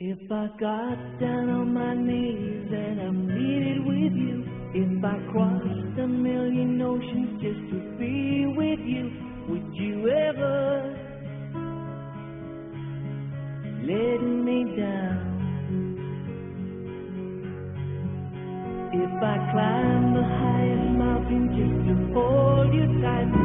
If I got down on my knees and I'm needed with you, if I crossed a million oceans just to be with you, would you ever let me down? If I climb the highest mountain just to hold you tight,